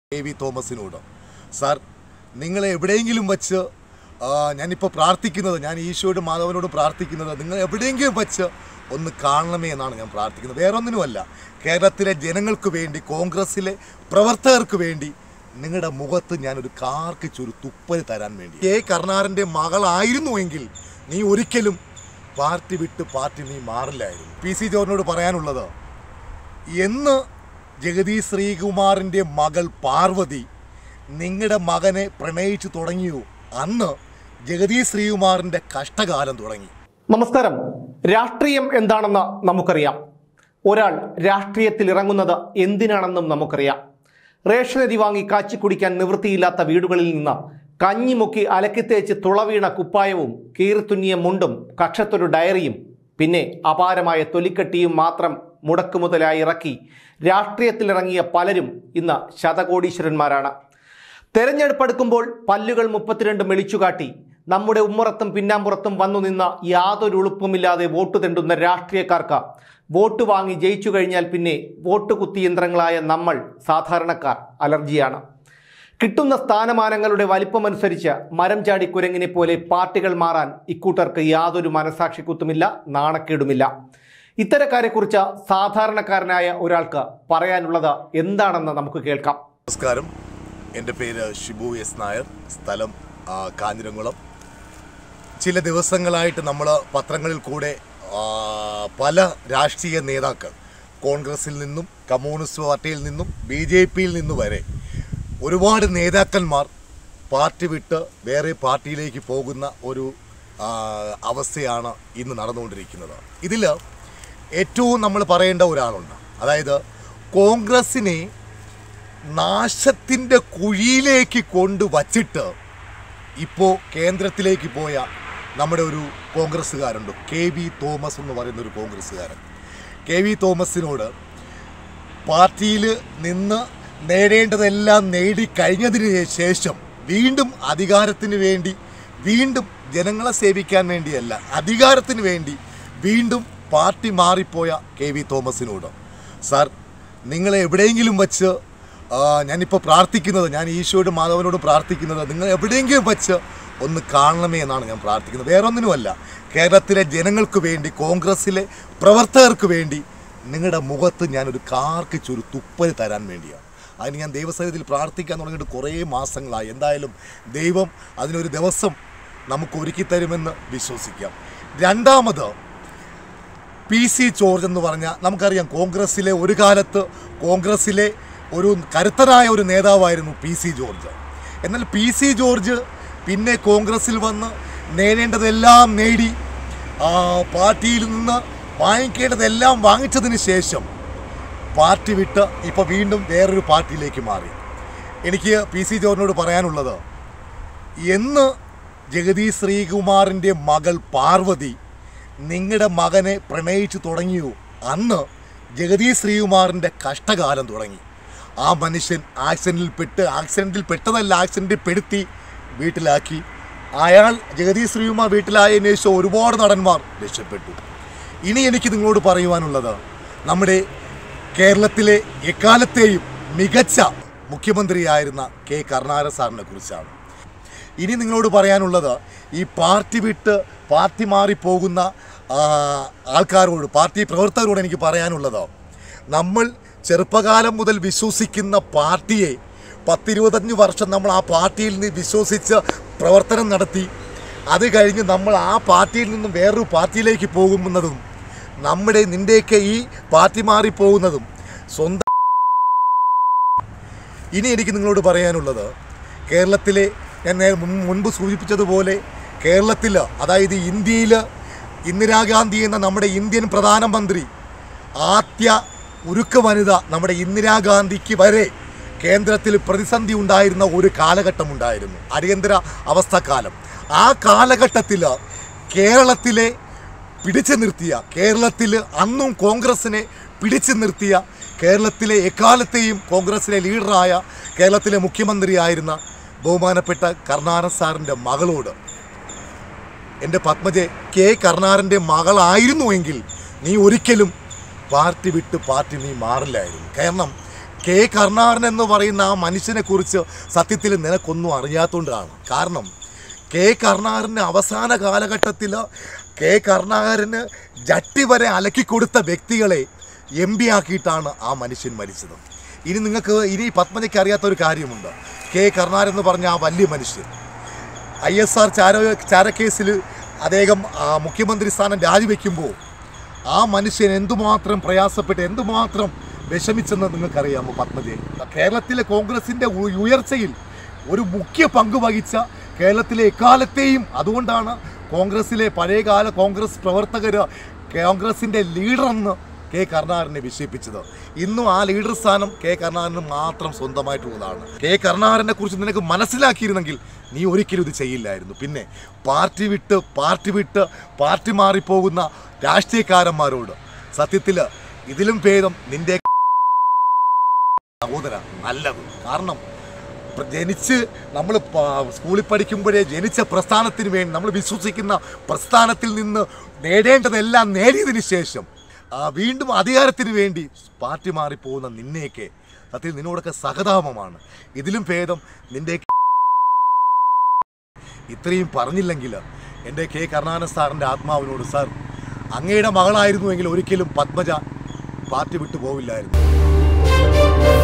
കെ.വി. തോമസിനോട് സാർ നിങ്ങളെ എവിടെയെങ്കിലും വച്ച് ഞാനിപ്പോൾ പ്രാർത്ഥിക്കുന്നത് ഞാൻ ഈശോയോടും മാധവനോട് പ്രാർത്ഥിക്കുന്നത് നിങ്ങൾ എവിടെയെങ്കിലും വച്ച് ഒന്ന് കാണണമേ എന്നാണ് ഞാൻ പ്രാർത്ഥിക്കുന്നത്. വേറൊന്നിനുമല്ല, കേരളത്തിലെ ജനങ്ങൾക്ക് വേണ്ടി, കോൺഗ്രസ്സിലെ പ്രവർത്തകർക്ക് വേണ്ടി നിങ്ങളുടെ മുഖത്ത് ഞാനൊരു കാർക്കിച്ചൊരു തുപ്പൽ തരാൻ വേണ്ടി. കെ കരുണാകരൻ്റെ മകളായിരുന്നുവെങ്കിൽ നീ ഒരിക്കലും പാർട്ടി വിട്ട് പാർട്ടി നീ മാറില്ലായിരുന്നു. പി.സി. ജോർജിനോട് പറയാനുള്ളത്, എന്ന് ജഗദീഷ് ശ്രീകുമാറിൻ്റെ മകൾ പാർവതി നിങ്ങളുടെ മകനെ പ്രണയിച്ചു തുടങ്ങിയോ അന്ന് ജഗദീഷ് ശ്രീകുമാറിൻ്റെ കഷ്ടകാലം തുടങ്ങി. നമസ്കാരം. രാഷ്ട്രീയം എന്താണെന്ന് നമുക്കറിയാം. ഒരാൾ രാഷ്ട്രീയത്തിൽ ഇറങ്ങുന്നത് എന്തിനാണെന്നും നമുക്കറിയാം. റേഷനരി വാങ്ങി കാച്ചി കുടിക്കാൻ നിവൃത്തിയില്ലാത്ത വീടുകളിൽ നിന്ന് കഞ്ഞിമുക്കി അലക്കിത്തേച്ച് തുളവീണ കുപ്പായവും കീറിത്തുന്നിയ മുണ്ടും കക്ഷത്തൊരു ഡയറിയും പിന്നെ അപാരമായ തൊലിക്കട്ടിയും മാത്രം മുടക്കുമുതലായി ഇറക്കി രാഷ്ട്രീയത്തിലിറങ്ങിയ പലരും ഇന്ന് ശതകോടീശ്വരന്മാരാണ്. തെരഞ്ഞെടുപ്പെടുക്കുമ്പോൾ പല്ലുകൾ 32 മെളിച്ചുകാട്ടി നമ്മുടെ ഉമ്മറത്തും പിന്നാമ്പുറത്തും വന്നു നിന്ന യാതൊരു ഉളുപ്പുമില്ലാതെ വോട്ട് തെണ്ടുന്ന രാഷ്ട്രീയക്കാർക്ക് വോട്ട് വാങ്ങി ജയിച്ചു കഴിഞ്ഞാൽ പിന്നെ വോട്ട് കുത്തിയന്ത്രങ്ങളായ നമ്മൾ സാധാരണക്കാർ അലർജിയാണ്. കിട്ടുന്ന സ്ഥാനമാനങ്ങളുടെ വലിപ്പമനുസരിച്ച് മരം ചാടി കുരങ്ങിനെ പോലെ പാർട്ടികൾ മാറാൻ ഇക്കൂട്ടർക്ക് യാതൊരു മനസാക്ഷിക്കുത്തുമില്ല, നാണക്കേടുമില്ല. ഇത്തരക്കാരെക്കുറിച്ച് സാധാരണക്കാരനായ ഒരാൾക്ക് പറയാനുള്ളത് എന്താണെന്ന് നമുക്ക് കേൾക്കാം. നമസ്കാരം, എൻ്റെ പേര് ഷിബു എസ് നായർ, സ്ഥലം കാഞ്ഞിരംകുളം. ചില ദിവസങ്ങളായിട്ട് നമ്മൾ പത്രങ്ങളിൽ കൂടെ പല രാഷ്ട്രീയ നേതാക്കൾ, കോൺഗ്രസിൽ നിന്നും കമ്മ്യൂണിസ്റ്റ് പാർട്ടിയിൽ നിന്നും BJP-യിൽ നിന്നും വരെ ഒരുപാട് നേതാക്കന്മാർ പാർട്ടി വിട്ട് വേറെ പാർട്ടിയിലേക്ക് പോകുന്ന ഒരു അവസ്ഥയാണ് ഇന്ന് നടന്നുകൊണ്ടിരിക്കുന്നത്. ഇതിൽ ഏറ്റവും നമ്മൾ പറയേണ്ട ഒരാളുണ്ട്. അതായത് കോൺഗ്രസിനെ നാശത്തിൻ്റെ കുഴിയിലേക്ക് കൊണ്ടുവച്ചിട്ട് ഇപ്പോൾ കേന്ദ്രത്തിലേക്ക് പോയ നമ്മുടെ ഒരു കോൺഗ്രസ്സുകാരുണ്ട്, കെ.വി. തോമസ് എന്ന് പറയുന്നൊരു കോൺഗ്രസ്സുകാരൻ. കെ.വി. തോമസിനോട് പാർട്ടിയിൽ നിന്ന് നേടേണ്ടതെല്ലാം നേടിക്കഴിഞ്ഞതിന് ശേഷം വീണ്ടും അധികാരത്തിന് വേണ്ടി, വീണ്ടും ജനങ്ങളെ സേവിക്കാൻ വേണ്ടിയല്ല, അധികാരത്തിന് വേണ്ടി വീണ്ടും പാർട്ടി മാറിപ്പോയ കെ.വി. തോമസിനോട് സാർ നിങ്ങളെ എവിടെയെങ്കിലും വച്ച് ഞാനിപ്പോൾ പ്രാർത്ഥിക്കുന്നത്, ഞാൻ ഈശോയോടും മാധവനോട് പ്രാർത്ഥിക്കുന്നത് നിങ്ങൾ എവിടെയെങ്കിലും വച്ച് ഒന്ന് കാണണമേ എന്നാണ് ഞാൻ പ്രാർത്ഥിക്കുന്നത്. വേറൊന്നിനുമല്ല, കേരളത്തിലെ ജനങ്ങൾക്ക് വേണ്ടി, കോൺഗ്രസ്സിലെ പ്രവർത്തകർക്ക് വേണ്ടി നിങ്ങളുടെ മുഖത്ത് ഞാനൊരു കാർക്കിച്ചൊരു തുപ്പൽ തരാൻ വേണ്ടിയാണ്. അതിന് ഞാൻ ദൈവസന്നിധിയിൽ പ്രാർത്ഥിക്കാൻ തുടങ്ങിയിട്ട് കുറേ മാസങ്ങളായി. എന്തായാലും ദൈവം അതിനൊരു ദിവസം നമുക്ക് ഒരുക്കി തരുമെന്ന് വിശ്വസിക്കാം. രണ്ടാമത് പി.സി. ജോർജ് എന്ന് പറഞ്ഞാൽ നമുക്കറിയാം, കോൺഗ്രസ്സിലെ ഒരു കാലത്ത് കോൺഗ്രസ്സിലെ ഒരു കരുത്തനായ ഒരു നേതാവായിരുന്നു പി.സി. ജോർജ്. എന്നാൽ പി.സി. ജോർജ് പിന്നെ കോൺഗ്രസ്സിൽ വന്ന് നേടേണ്ടതെല്ലാം നേടി, പാർട്ടിയിൽ നിന്ന് വാങ്ങിക്കേണ്ടതെല്ലാം വാങ്ങിച്ചതിന് ശേഷം പാർട്ടി വിട്ട് ഇപ്പോൾ വീണ്ടും വേറൊരു പാർട്ടിയിലേക്ക് മാറി. എനിക്ക് പി.സി. ജോർജിനോട് പറയാനുള്ളത്, എന്ന് ജഗദീഷ് ശ്രീകുമാറിൻ്റെ മകൾ പാർവതി നിങ്ങളുടെ മകനെ പ്രണയിച്ചു തുടങ്ങിയോ അന്ന് ജഗദീഷ് ശ്രീകുമാറിൻ്റെ കഷ്ടകാലം തുടങ്ങി. ആ മനുഷ്യൻ ആക്സിഡൻറ്റിൽ പെട്ടതല്ല, ആക്സിഡൻറ്റിൽ പെടുത്തി വീട്ടിലാക്കി. അയാൾ ജഗദീഷ് ശ്രീകുമാർ വീട്ടിലായതിനു ശേഷം ഒരുപാട് നടന്മാർ രക്ഷപ്പെട്ടു. ഇനി എനിക്ക് നിങ്ങളോട് പറയുവാനുള്ളത്, നമ്മുടെ കേരളത്തിലെ എക്കാലത്തെയും മികച്ച മുഖ്യമന്ത്രിയായിരുന്ന കെ കരുണാകരൻ സാറിനെ കുറിച്ചാണ്. ഇനി നിങ്ങളോട് പറയാനുള്ളത്, ഈ പാർട്ടി വിട്ട് പാർട്ടി മാറിപ്പോകുന്ന ആൾക്കാരോട്, പാർട്ടി പ്രവർത്തകരോട് എനിക്ക് പറയാനുള്ളത്, നമ്മൾ ചെറുപ്പകാലം മുതൽ വിശ്വസിക്കുന്ന പാർട്ടിയെ 10-25 വർഷം നമ്മൾ ആ പാർട്ടിയിൽ നിന്ന് വിശ്വസിച്ച് പ്രവർത്തനം നടത്തി, അത് കഴിഞ്ഞ് നമ്മൾ ആ പാർട്ടിയിൽ നിന്നും വേറൊരു പാർട്ടിയിലേക്ക് പോകുന്നതും, നിൻ്റെയൊക്കെ ഈ പാർട്ടി മാറിപ്പോകുന്നതും സ്വന്തം. ഇനി എനിക്ക് നിങ്ങളോട് പറയാനുള്ളത്, കേരളത്തിലെ ഞാൻ മുൻപ് സൂചിപ്പിച്ചതുപോലെ കേരളത്തിൽ, അതായത് ഇന്ത്യയിൽ ഇന്ദിരാഗാന്ധി എന്ന നമ്മുടെ ഇന്ത്യൻ പ്രധാനമന്ത്രി, ആദ്യ ഉരുക്ക് വനിത നമ്മുടെ ഇന്ദിരാഗാന്ധിക്ക് വരെ കേന്ദ്രത്തിൽ പ്രതിസന്ധി ഉണ്ടായിരുന്ന ഒരു കാലഘട്ടമുണ്ടായിരുന്നു, അടിയന്തര അവസ്ഥക്കാലം. ആ കാലഘട്ടത്തിൽ കേരളത്തിലെ പിടിച്ചു നിർത്തിയ, കേരളത്തിൽ അന്നും കോൺഗ്രസിനെ പിടിച്ചു നിർത്തിയ, കേരളത്തിലെ എക്കാലത്തെയും കോൺഗ്രസിലെ ലീഡറായ, കേരളത്തിലെ മുഖ്യമന്ത്രിയായിരുന്ന ബഹുമാനപ്പെട്ട കരുണാകരൻ സാറിൻ്റെ മകളോട്, എൻ്റെ പത്മജെ, കെ കരുണാകരൻ്റെ മകളായിരുന്നുവെങ്കിൽ നീ ഒരിക്കലും പാർട്ടി വിട്ട് പാർട്ടി നീ മാറില്ലായിരുന്നു. കാരണം കെ കരുണാകരൻ എന്ന് പറയുന്ന ആ മനുഷ്യനെ കുറിച്ച് സത്യത്തിൽ നിനക്കൊന്നും അറിയാത്തതുകൊണ്ടാണ്. കാരണം കെ കരുണാകരന് അവസാന കാലഘട്ടത്തിൽ കെ കരുണാകരന് ജട്ടി വരെ അലക്കിക്കൊടുത്ത വ്യക്തികളെ MP ആക്കിയിട്ടാണ് ആ മനുഷ്യൻ മരിച്ചത്. ഇനി പത്മജയ്ക്ക് അറിയാത്ത ഒരു കാര്യമുണ്ട്. കെ കരുണാകരൻ എന്ന് പറഞ്ഞ ആ വലിയ മനുഷ്യൻ ISR ചാരക്കേസിൽ അദ്ദേഹം മുഖ്യമന്ത്രി സ്ഥാനം രാജിവെക്കുമ്പോൾ ആ മനുഷ്യൻ എന്തുമാത്രം പ്രയാസപ്പെട്ട് എന്തുമാത്രം വിഷമിച്ചെന്ന് നിങ്ങൾക്കറിയാമോ പത്മജയെ? കേരളത്തിലെ കോൺഗ്രസിൻ്റെ ഉയർച്ചയിൽ ഒരു മുഖ്യ പങ്ക് വഹിച്ച കേരളത്തിലെ എക്കാലത്തെയും, അതുകൊണ്ടാണ് കോൺഗ്രസിലെ പഴയകാല കോൺഗ്രസ് പ്രവർത്തകർ കോൺഗ്രസിൻ്റെ ലീഡറെന്ന് കെ കരുണാകരനെ വിശേഷിപ്പിച്ചത്. ഇന്നും ആ ലീഡർ സ്ഥാനം കെ കരുണാകരന് മാത്രം സ്വന്തമായിട്ടുള്ളതാണ്. കെ കരുണാകരനെ കുറിച്ച് നിനക്ക് മനസ്സിലാക്കിയിരുന്നെങ്കിൽ നീ ഒരിക്കലും ഇത് ചെയ്യില്ലായിരുന്നു. പിന്നെ പാർട്ടി വിട്ട് പാർട്ടി മാറിപ്പോകുന്ന രാഷ്ട്രീയക്കാരന്മാരോട് സത്യത്തിൽ ഇതിലും ഭേദം നിന്റെ സഹോദര നല്ലത്. കാരണം നമ്മൾ സ്കൂളിൽ പഠിക്കുമ്പോഴേ ജനിച്ച പ്രസ്ഥാനത്തിന് വേണ്ടി നമ്മൾ വിശ്വസിക്കുന്ന പ്രസ്ഥാനത്തിൽ നിന്ന് നേടേണ്ടതെല്ലാം നേടിയതിന് ശേഷം വീണ്ടും അധികാരത്തിന് വേണ്ടി പാർട്ടി മാറിപ്പോകുന്ന നിന്നെയൊക്കെ സത്യത്തിൽ നിന്നോടൊക്കെ സഹതാപമാണ്. ഇതിലും ഭേദം നിന്റെ ഇത്രയും പറഞ്ഞില്ലെങ്കിൽ എൻ്റെ കെ കരുണാകരൻ സാറിൻ്റെ ആത്മാവിനോട്, സാർ അങ്ങയുടെ മകളായിരുന്നുവെങ്കിൽ ഒരിക്കലും പത്മജ പാർട്ടി വിട്ടു പോവില്ലായിരുന്നു.